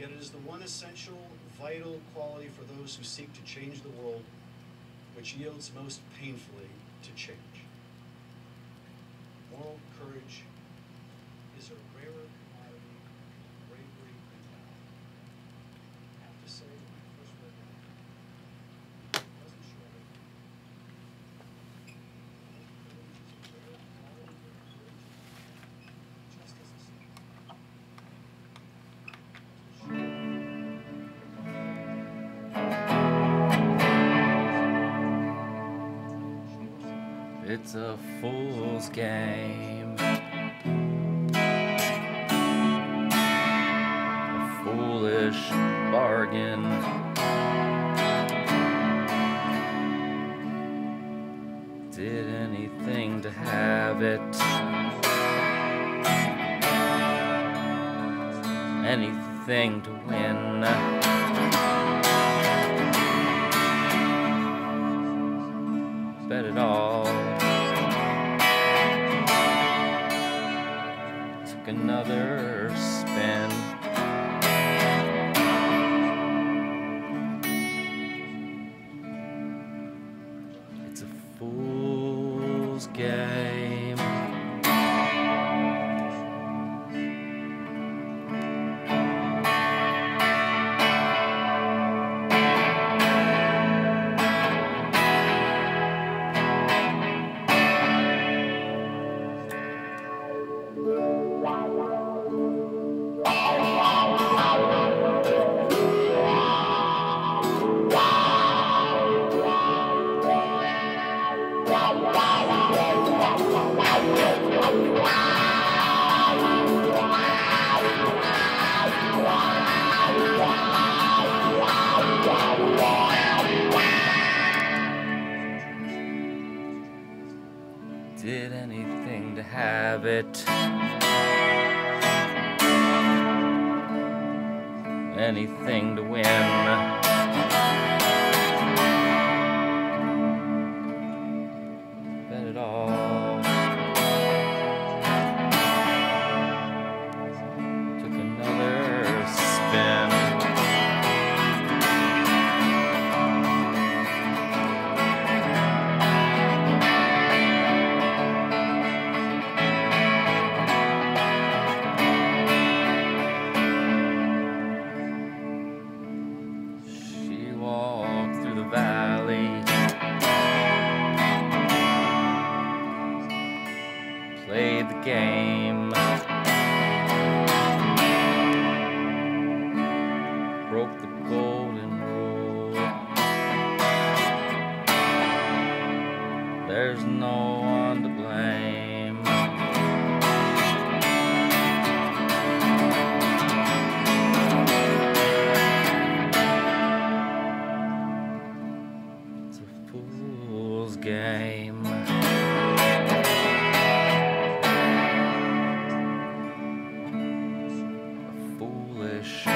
yet it is the one essential, vital quality for those who seek to change the world, which yields most painfully to change. Moral courage is a rarer commodity than bravery and valor. I have to say, when I first read that, I wasn't sure of it. Just as a It's a fool's game, a foolish bargain. Did anything to have it, anything to win. Bet it all. Took another spin. It's a fool's game. Did anything to have it, anything to win. Bet it all. Took another spin. Played the game, broke the golden rule. There's no one to blame. It's a fool's game. Foolish